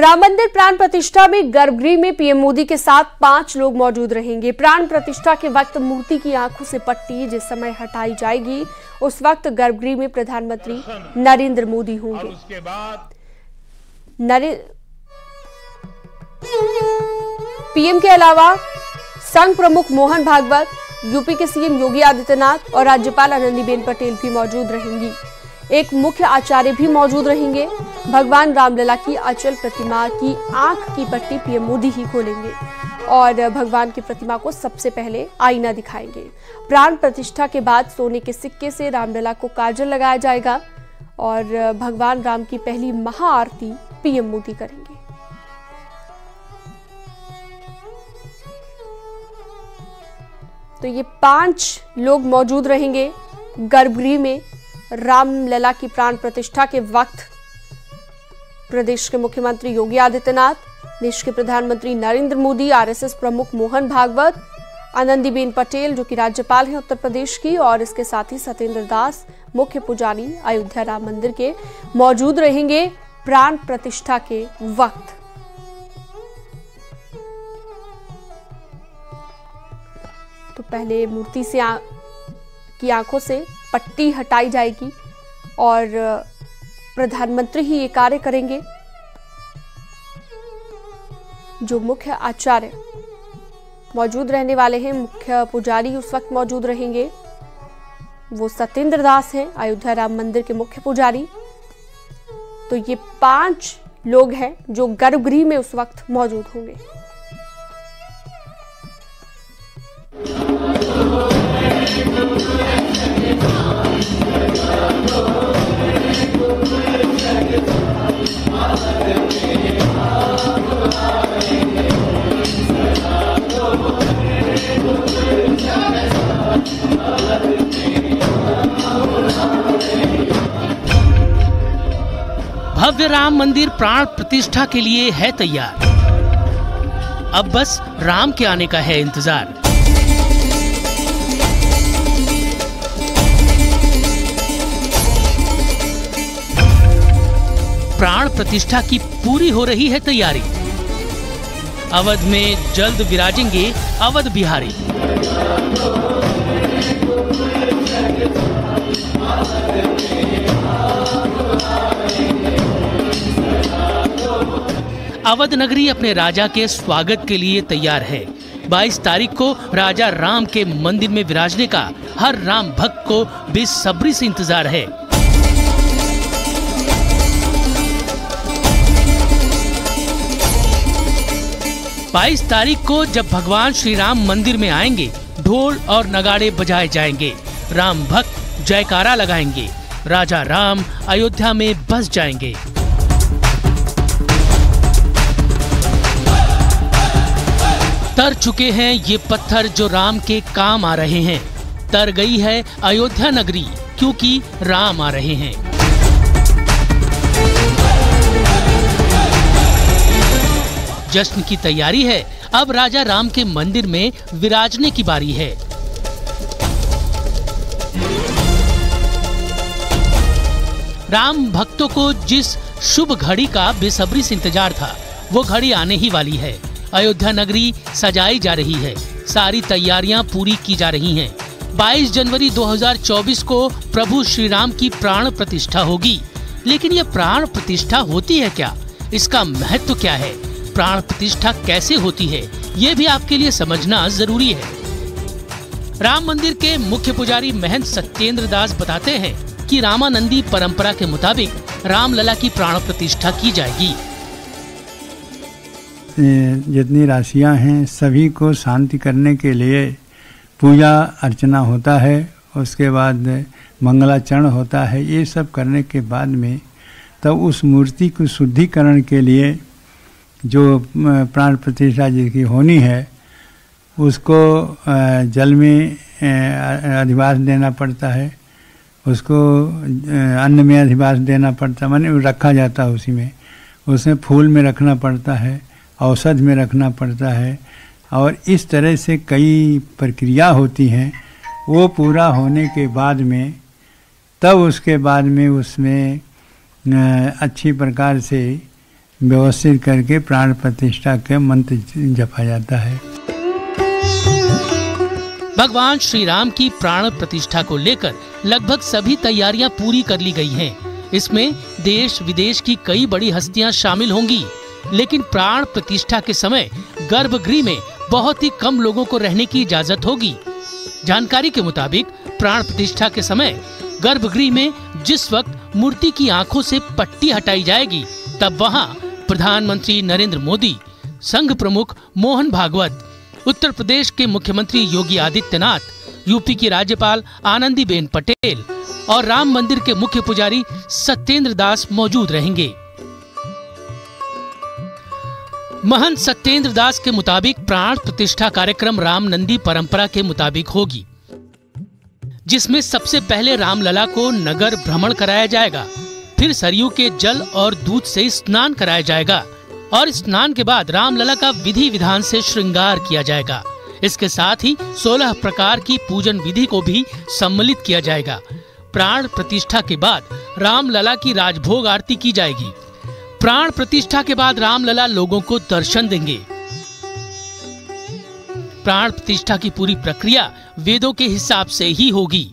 राम मंदिर प्राण प्रतिष्ठा में गर्भगृह में पीएम मोदी के साथ 5 लोग मौजूद रहेंगे। प्राण प्रतिष्ठा के वक्त मूर्ति की आंखों से पट्टी जिस समय हटाई जाएगी उस वक्त गर्भगृह में प्रधानमंत्री नरेंद्र मोदी होंगे। उसके बाद पीएम के अलावा संघ प्रमुख मोहन भागवत, यूपी के सीएम योगी आदित्यनाथ और राज्यपाल आनंदीबेन पटेल भी मौजूद रहेंगी। एक मुख्य आचार्य भी मौजूद रहेंगे। भगवान रामलला की अचल प्रतिमा की आंख की पट्टी पीएम मोदी ही खोलेंगे और भगवान की प्रतिमा को सबसे पहले आईना दिखाएंगे। प्राण प्रतिष्ठा के बाद सोने के सिक्के से रामलला को काजल लगाया जाएगा और भगवान राम की पहली महाआरती पीएम मोदी करेंगे। तो ये 5 लोग मौजूद रहेंगे गर्भगृह में रामलला की प्राण प्रतिष्ठा के वक्त। प्रदेश के मुख्यमंत्री योगी आदित्यनाथ, देश के प्रधानमंत्री नरेंद्र मोदी, आरएसएस प्रमुख मोहन भागवत, आनंदीबेन पटेल जो कि राज्यपाल हैं उत्तर प्रदेश की, और इसके साथ ही सत्येंद्र दास मुख्य पुजारी अयोध्या राम मंदिर के मौजूद रहेंगे प्राण प्रतिष्ठा के वक्त। तो पहले मूर्ति से की आंखों से पट्टी हटाई जाएगी और प्रधानमंत्री ही ये कार्य करेंगे। जो मुख्य आचार्य मौजूद रहने वाले हैं, मुख्य पुजारी उस वक्त मौजूद रहेंगे, वो सत्येंद्र दास हैं, अयोध्या राम मंदिर के मुख्य पुजारी। तो ये 5 लोग हैं जो गर्भगृह में उस वक्त मौजूद होंगे। भव्य राम मंदिर प्राण प्रतिष्ठा के लिए है तैयार। अब बस राम के आने का है इंतजार। प्राण प्रतिष्ठा की पूरी हो रही है तैयारी। अवध में जल्द विराजेंगे अवध बिहारी। अवध नगरी अपने राजा के स्वागत के लिए तैयार है। 22 तारीख को राजा राम के मंदिर में विराजने का हर राम भक्त को बेसब्री से इंतजार है। बाईस तारीख को जब भगवान श्री राम मंदिर में आएंगे, ढोल और नगाड़े बजाए जाएंगे, राम भक्त जयकारा लगाएंगे, राजा राम अयोध्या में बस जाएंगे। तर चुके हैं ये पत्थर जो राम के काम आ रहे हैं। तर गई है अयोध्या नगरी क्योंकि राम आ रहे हैं। जश्न की तैयारी है। अब राजा राम के मंदिर में विराजने की बारी है। राम भक्तों को जिस शुभ घड़ी का बेसब्री से इंतजार था, वो घड़ी आने ही वाली है। अयोध्या नगरी सजाई जा रही है, सारी तैयारियां पूरी की जा रही हैं। 22 जनवरी 2024 को प्रभु श्री राम की प्राण प्रतिष्ठा होगी। लेकिन ये प्राण प्रतिष्ठा होती है क्या? इसका महत्व क्या है? प्राण प्रतिष्ठा कैसे होती है, ये भी आपके लिए समझना जरूरी है। राम मंदिर के मुख्य पुजारी महंत सत्येंद्र दास बताते हैं कि रामानंदी परंपरा के मुताबिक रामलला की प्राण प्रतिष्ठा की जाएगी। जितनी राशियां हैं सभी को शांति करने के लिए पूजा अर्चना होता है, उसके बाद मंगलाचरण होता है। ये सब करने के बाद में तब उस मूर्ति को शुद्धिकरण के लिए जो प्राण प्रतिष्ठा जिसकी होनी है उसको जल में अधिवास देना पड़ता है, उसको अन्न में अधिवास देना पड़ता है, माने रखा जाता है उसी में, उसमें फूल में रखना पड़ता है, औषध में रखना पड़ता है, और इस तरह से कई प्रक्रिया होती हैं। वो पूरा होने के बाद में तब उसके बाद में उसमें अच्छी प्रकार से व्यवस्थित करके प्राण प्रतिष्ठा के मंत्र जपा जाता है। भगवान श्री राम की प्राण प्रतिष्ठा को लेकर लगभग सभी तैयारियां पूरी कर ली गई हैं। इसमें देश विदेश की कई बड़ी हस्तियां शामिल होंगी, लेकिन प्राण प्रतिष्ठा के समय गर्भगृह में बहुत ही कम लोगों को रहने की इजाजत होगी। जानकारी के मुताबिक प्राण प्रतिष्ठा के समय गर्भगृह में जिस वक्त मूर्ति की आंखों से पट्टी हटाई जाएगी, तब वहां प्रधानमंत्री नरेंद्र मोदी, संघ प्रमुख मोहन भागवत, उत्तर प्रदेश के मुख्यमंत्री योगी आदित्यनाथ, यूपी की राज्यपाल आनंदीबेन पटेल और राम मंदिर के मुख्य पुजारी सत्येंद्र दास मौजूद रहेंगे। महंत सत्येंद्र दास के मुताबिक प्राण प्रतिष्ठा कार्यक्रम राम नंदी परंपरा के मुताबिक होगी, जिसमें सबसे पहले रामलला को नगर भ्रमण कराया जाएगा, फिर सरयू के जल और दूध से स्नान कराया जाएगा और स्नान के बाद रामलला का विधि विधान से श्रृंगार किया जाएगा। इसके साथ ही 16 प्रकार की पूजन विधि को भी सम्मिलित किया जाएगा। प्राण प्रतिष्ठा के बाद रामलला की राजभोग आरती की जाएगी। प्राण प्रतिष्ठा के बाद रामलला लोगों को दर्शन देंगे। प्राण प्रतिष्ठा की पूरी प्रक्रिया वेदों के हिसाब से ही होगी।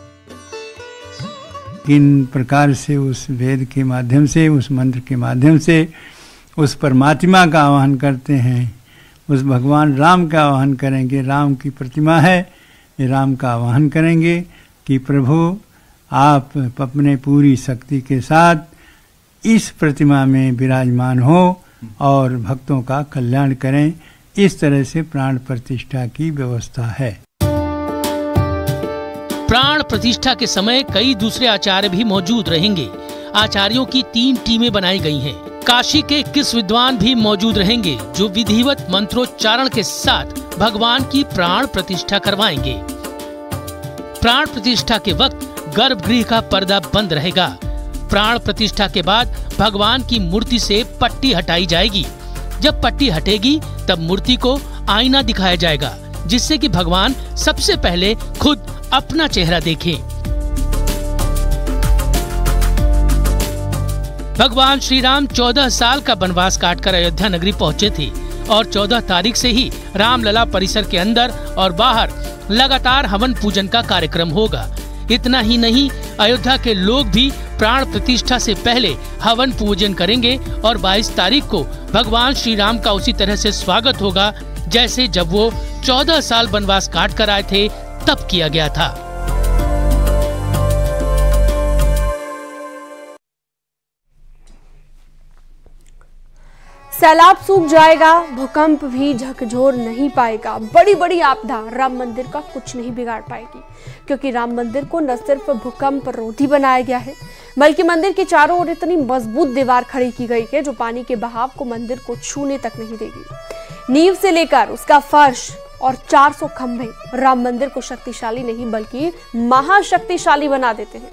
किन प्रकार से उस वेद के माध्यम से, उस मंत्र के माध्यम से उस परमात्मा का आवाहन करते हैं, उस भगवान राम का आवाहन करेंगे। राम की प्रतिमा है, राम का आवाहन करेंगे कि प्रभु आप अपने पूरी शक्ति के साथ इस प्रतिमा में विराजमान हो और भक्तों का कल्याण करें। इस तरह से प्राण प्रतिष्ठा की व्यवस्था है। प्राण प्रतिष्ठा के समय कई दूसरे आचार्य भी मौजूद रहेंगे। आचार्यों की 3 टीमें बनाई गई हैं। काशी के 21 विद्वान भी मौजूद रहेंगे, जो विधिवत मंत्रोच्चारण के साथ भगवान की प्राण प्रतिष्ठा करवाएंगे। प्राण प्रतिष्ठा के वक्त गर्भगृह का पर्दा बंद रहेगा। प्राण प्रतिष्ठा के बाद भगवान की मूर्ति से पट्टी हटाई जाएगी। जब पट्टी हटेगी तब मूर्ति को आईना दिखाया जाएगा, जिससे कि भगवान सबसे पहले खुद अपना चेहरा देखें। भगवान श्री राम 14 साल का वनवास काटकर अयोध्या नगरी पहुंचे थे और 14 तारीख से ही रामलला परिसर के अंदर और बाहर लगातार हवन पूजन का कार्यक्रम होगा। इतना ही नहीं, अयोध्या के लोग भी प्राण प्रतिष्ठा से पहले हवन पूजन करेंगे और 22 तारीख को भगवान श्री राम का उसी तरह से स्वागत होगा जैसे जब वो 14 साल वनवास काट कर आए थे तब किया गया था। सैलाब सूख जाएगा, भूकंप भी झकझोर नहीं पाएगा, बड़ी बड़ी आपदा राम मंदिर का कुछ नहीं बिगाड़ पाएगी, क्योंकि राम मंदिर को न सिर्फ भूकंप रोधी बनाया गया है, बल्कि मंदिर के चारों ओर इतनी मजबूत दीवार खड़ी की गई है जो पानी के बहाव को मंदिर को छूने तक नहीं देगी। नींव से लेकर उसका फर्श और 400 खंभे राम मंदिर को शक्तिशाली नहीं बल्कि महाशक्तिशाली बना देते हैं।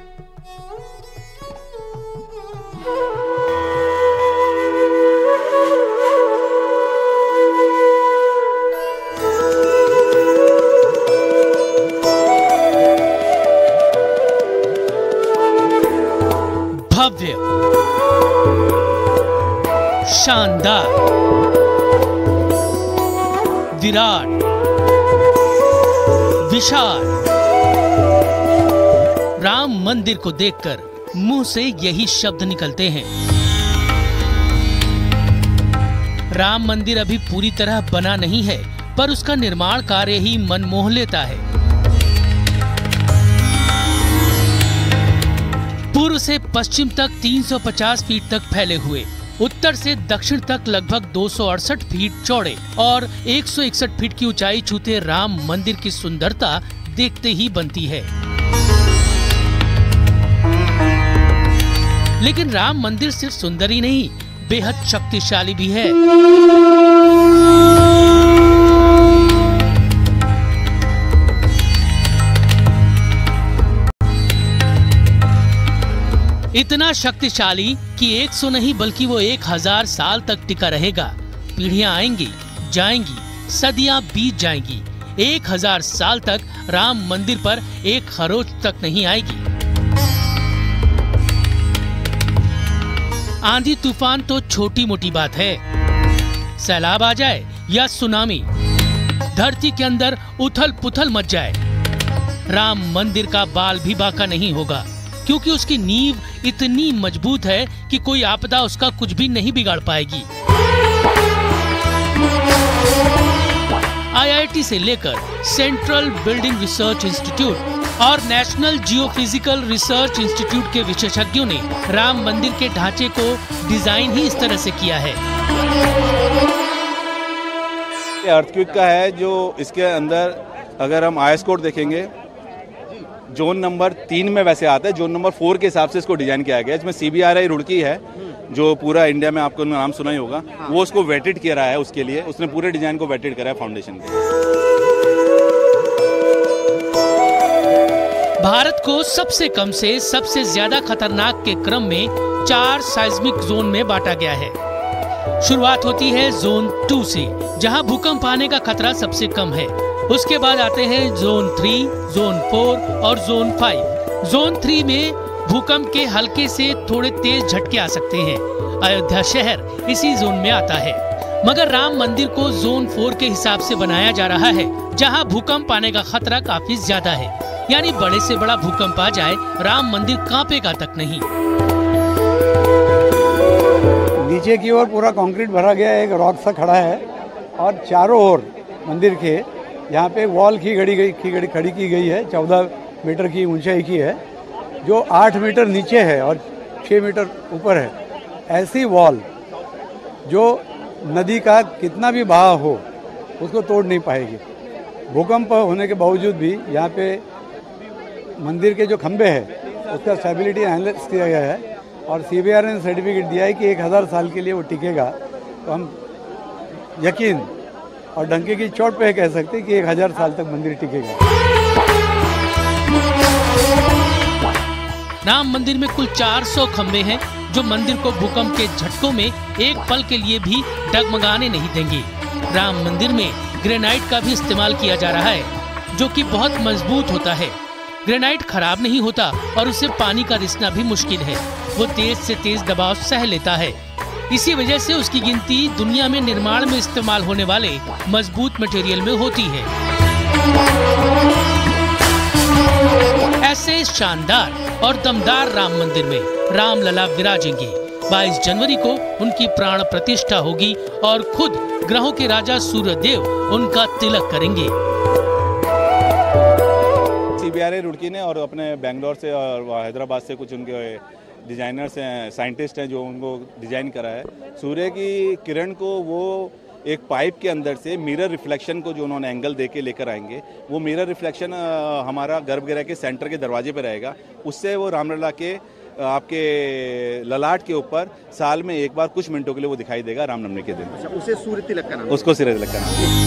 भव्य, शानदार, विराट, विशाल राम मंदिर को देखकर मुंह से यही शब्द निकलते हैं। राम मंदिर अभी पूरी तरह बना नहीं है, पर उसका निर्माण कार्य ही मन मोह लेता है। पूर्व से पश्चिम तक 350 फीट तक फैले हुए, उत्तर से दक्षिण तक लगभग 268 फीट चौड़े और 161 फीट की ऊंचाई छूते राम मंदिर की सुंदरता देखते ही बनती है। लेकिन राम मंदिर सिर्फ सुंदर ही नहीं, बेहद शक्तिशाली भी है। इतना शक्तिशाली कि 100 नहीं बल्कि वो 1000 साल तक टिका रहेगा। पीढ़ियां आएंगी, जाएंगी, सदियां बीत जाएंगी, 1000 साल तक राम मंदिर पर एक खरोच तक नहीं आएगी। आंधी तूफान तो छोटी मोटी बात है, सैलाब आ जाए या सुनामी, धरती के अंदर उथल पुथल मच जाए, राम मंदिर का बाल भी बाका नहीं होगा, क्योंकि उसकी नींव इतनी मजबूत है कि कोई आपदा उसका कुछ भी नहीं बिगाड़ पाएगी। IIT से लेकर सेंट्रल बिल्डिंग रिसर्च इंस्टीट्यूट और नेशनल जियोफिजिकल रिसर्च इंस्टीट्यूट के विशेषज्ञों ने राम मंदिर के ढांचे को डिजाइन ही इस तरह से किया है। अर्थक्वेक का है जो इसके अंदर अगर हम IS कोड देखेंगे, जोन नंबर 3 में वैसे आता है, जोन नंबर 4 के हिसाब से इसको डिजाइन किया गया है। इसमें CBRI रुड़की है जो पूरा इंडिया में आपको नाम सुना ही होगा, वो उसको वेटेड किया रहा है, उसके लिए उसने पूरे डिजाइन को वेटेड करा है फाउंडेशन के। भारत को सबसे कम से सबसे ज्यादा खतरनाक के क्रम में 4 साइस्मिक जोन में बांटा गया है। शुरुआत होती है जोन 2 से, जहां भूकंप आने का खतरा सबसे कम है। उसके बाद आते हैं जोन 3, जोन 4 और जोन 5। जोन 3 में भूकंप के हल्के से थोड़े तेज झटके आ सकते हैं। अयोध्या शहर इसी जोन में आता है, मगर राम मंदिर को जोन 4 के हिसाब से बनाया जा रहा है, जहां भूकंप आने का खतरा काफी ज्यादा है। यानी बड़े से बड़ा भूकंप आ जाए, राम मंदिर कांपेगा तक नहीं। नीचे की ओर पूरा कंक्रीट भरा गया एक रॉक सा खड़ा है और चारों ओर मंदिर के यहाँ पे वॉल खड़ी की गई है, 14 मीटर की ऊंचाई की है, जो 8 मीटर नीचे है और 6 मीटर ऊपर है। ऐसी वॉल जो नदी का कितना भी बहाव हो उसको तोड़ नहीं पाएगी। भूकंप होने के बावजूद भी यहाँ पे मंदिर के जो खंभे हैं उसका स्टेबिलिटी एनालिसिस किया गया है और CBRI ने सर्टिफिकेट दिया है कि 1000 साल के लिए वो टिकेगा। तो हम यकीन और डंके की चोट पे कह सकते हैं कि 1000 साल तक मंदिर टिकेगा। राम मंदिर में कुल 400 खंबे हैं, जो मंदिर को भूकंप के झटकों में एक पल के लिए भी डगमगाने नहीं देंगे। राम मंदिर में ग्रेनाइट का भी इस्तेमाल किया जा रहा है, जो कि बहुत मजबूत होता है। ग्रेनाइट खराब नहीं होता और उसे पानी का रिसना भी मुश्किल है। वो तेज से तेज दबाव सह लेता है। इसी वजह से उसकी गिनती दुनिया में निर्माण में इस्तेमाल होने वाले मजबूत मटेरियल में होती है। ऐसे शानदार और दमदार राम मंदिर में राम लला विराजेंगे। 22 जनवरी को उनकी प्राण प्रतिष्ठा होगी और खुद ग्रहों के राजा सूर्यदेव उनका तिलक करेंगे। CBRI रुड़की ने और अपने बेंगलोर से और हैदराबाद से कुछ उनके डिजाइनर्स हैं, साइंटिस्ट हैं, जो उनको डिजाइन करा है। सूर्य की किरण को वो एक पाइप के अंदर से मिरर रिफ्लेक्शन को जो उन्होंने एंगल दे के लेकर आएंगे, वो मिरर रिफ्लेक्शन हमारा गर्भगृह के सेंटर के दरवाजे पर रहेगा। उससे वो रामलला के आपके ललाट के ऊपर साल में एक बार कुछ मिनटों के लिए वो दिखाई देगा रामनवमी के दिन। उसे सूर्य तिलक का नाम, उसको सूर्य तिलक का नाम।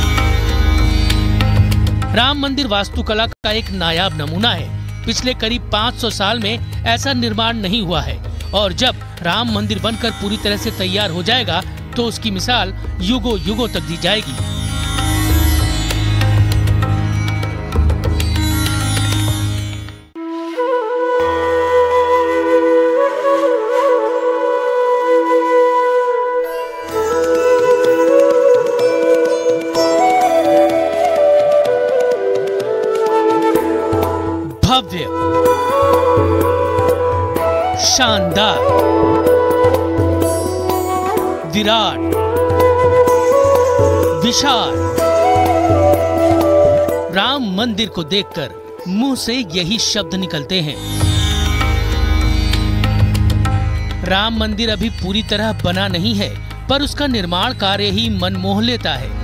राम मंदिर वास्तुकला का एक नायाब नमूना है। पिछले करीब 500 साल में ऐसा निर्माण नहीं हुआ है और जब राम मंदिर बनकर पूरी तरह से तैयार हो जाएगा तो उसकी मिसाल युगों युगों तक दी जाएगी। भव्य, शानदार, विराट, विशाल। राम मंदिर को देखकर मुंह से यही शब्द निकलते हैं। राम मंदिर अभी पूरी तरह बना नहीं है, पर उसका निर्माण कार्य ही मन मोह लेता है।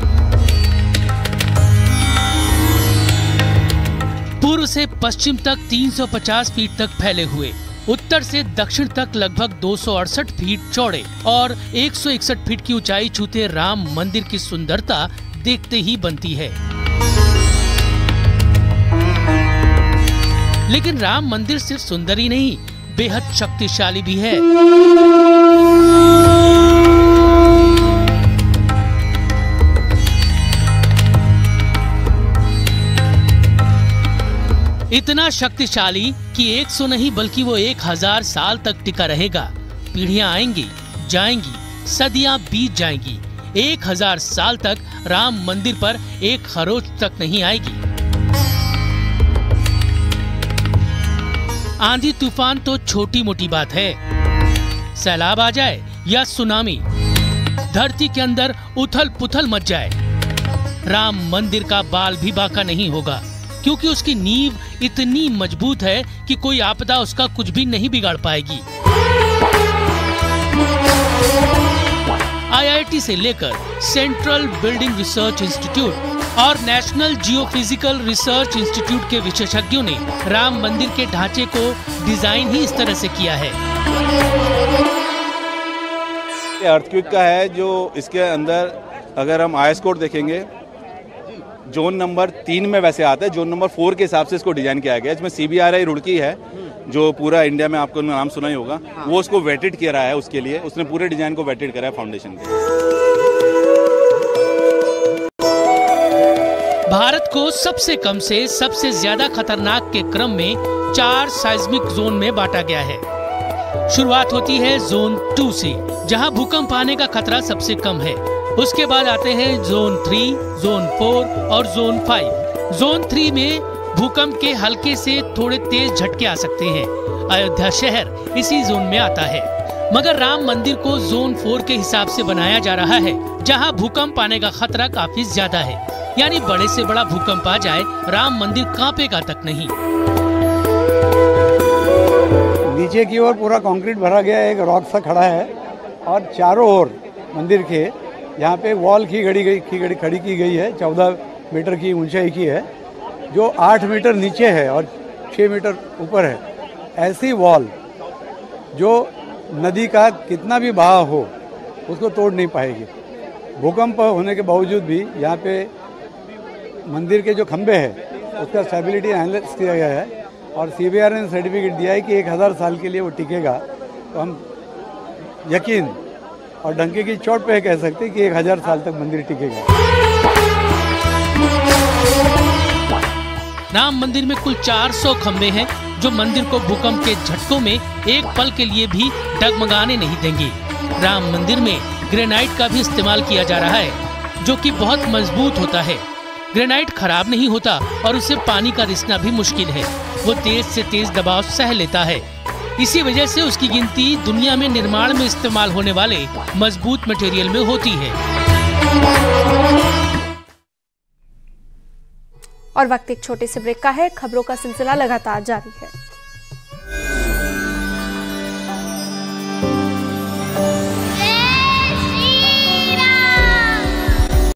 पूर्व से पश्चिम तक 350 फीट तक फैले हुए, उत्तर से दक्षिण तक लगभग 268 फीट चौड़े और 161 फीट की ऊंचाई छूते राम मंदिर की सुंदरता देखते ही बनती है। लेकिन राम मंदिर सिर्फ सुंदर ही नहीं, बेहद शक्तिशाली भी है। इतना शक्तिशाली कि 100 नहीं बल्कि वो 1000 साल तक टिका रहेगा। पीढ़ियां आएंगी, जाएंगी, सदियां बीत जाएंगी, 1000 साल तक राम मंदिर पर एक खरोच तक नहीं आएगी। आंधी तूफान तो छोटी मोटी बात है, सैलाब आ जाए या सुनामी, धरती के अंदर उथल पुथल मच जाए, राम मंदिर का बाल भी बाका नहीं होगा, क्योंकि उसकी नींव इतनी मजबूत है कि कोई आपदा उसका कुछ भी नहीं बिगाड़ पाएगी। IIT से लेकर सेंट्रल बिल्डिंग रिसर्च इंस्टीट्यूट और नेशनल जियोफिजिकल रिसर्च इंस्टीट्यूट के विशेषज्ञों ने राम मंदिर के ढांचे को डिजाइन ही इस तरह से किया है। अर्थक्वेक का है जो इसके अंदर अगर हम IS कोड देखेंगे, जोन नंबर 3 में वैसे आता है, जोन नंबर 4 के हिसाब से इसको डिजाइन किया गया है। इसमें CBRI रुड़की है जो पूरा इंडिया में आपको नाम सुना ही होगा, वो उसको वेटेड किया रहा है, उसके लिए उसने पूरे डिजाइन को वेटेड करा है फाउंडेशन के। भारत को सबसे कम से सबसे ज्यादा खतरनाक के क्रम में 4 साइस्मिक जोन में बांटा गया है। शुरुआत होती है जोन 2 से, जहां भूकंप आने का खतरा सबसे कम है। उसके बाद आते हैं जोन 3, जोन 4 और जोन 5। जोन 3 में भूकंप के हल्के से थोड़े तेज झटके आ सकते हैं। अयोध्या शहर इसी जोन में आता है, मगर राम मंदिर को जोन 4 के हिसाब से बनाया जा रहा है, जहां भूकंप आने का खतरा काफी ज्यादा है। यानी बड़े से बड़ा भूकंप आ जाए, राम मंदिर कांपेगा तक नहीं। नीचे की ओर पूरा कंक्रीट भरा गया है, एक रॉक सा खड़ा है और चारों ओर मंदिर के यहाँ पे वॉल खड़ी की गई है, 14 मीटर की ऊंचाई की है, जो 8 मीटर नीचे है और 6 मीटर ऊपर है। ऐसी वॉल जो नदी का कितना भी बहाव हो उसको तोड़ नहीं पाएगी। भूकंप होने के बावजूद भी यहाँ पे मंदिर के जो खंभे हैं उसका स्टेबिलिटी एनालिसिस किया गया है और CBRI ने सर्टिफिकेट दिया है कि 1000 साल के लिए वो टिकेगा। तो हम यकीन और डंके की चोट पे कह सकते हैं कि 1000 साल तक मंदिर टिकेगा। राम मंदिर में कुल 400 खंबे हैं, जो मंदिर को भूकंप के झटकों में एक पल के लिए भी डगमगाने नहीं देंगे। राम मंदिर में ग्रेनाइट का भी इस्तेमाल किया जा रहा है, जो कि बहुत मजबूत होता है। ग्रेनाइट खराब नहीं होता और उसे पानी का रिसना भी मुश्किल है। वो तेज से तेज दबाव सह लेता है। इसी वजह से उसकी गिनती दुनिया में निर्माण में इस्तेमाल होने वाले मजबूत मटेरियल में होती है। और वक्त एक छोटे से ब्रेक का है। खबरों का सिलसिला लगातार जारी है।